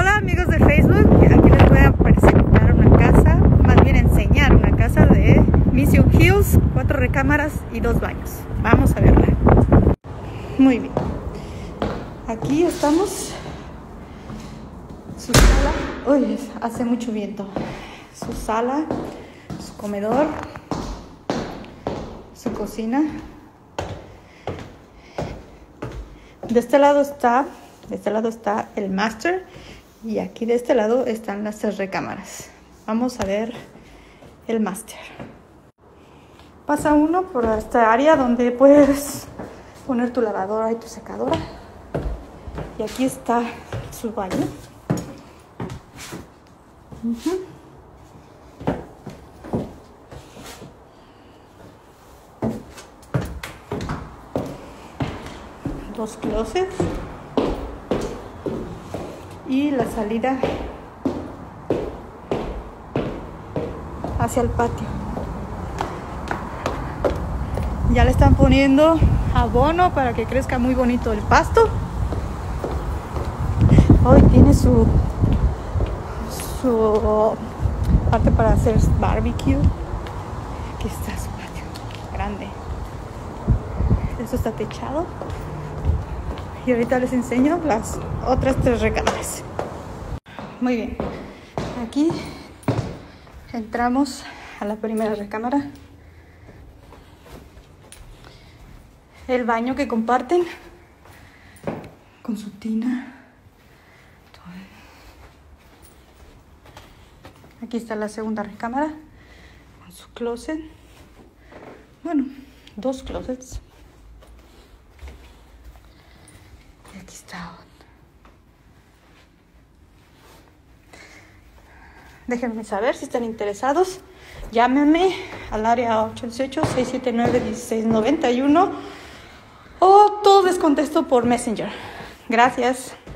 Hola amigos de Facebook, aquí les voy a presentar una casa, más bien enseñar una casa de Mission Hills, 4 recámaras y 2 baños. Vamos a verla. Muy bien. Aquí estamos. Su sala. Uy, hace mucho viento. Su sala, su comedor, su cocina. De este lado está el master y aquí de este lado están las 3 recámaras. Vamos a ver el master. Pasa uno por esta área donde puedes poner tu lavadora y tu secadora. Y aquí está su baño. Dos closets y la salida hacia el patio. Ya le están poniendo abono para que crezca muy bonito el pasto. Hoy tiene su parte para hacer barbecue. Aquí está su patio grande. Eso está techado. Y ahorita les enseño las otras 3 recámaras. Muy bien. Aquí entramos a la primera recámara. El baño que comparten con su tina. Aquí está la segunda recámara con su closet. Bueno, 2 closets. Y aquí está. Déjenme saber si están interesados. Llámenme al área 818-679-1691 o todo les contesto por Messenger. Gracias.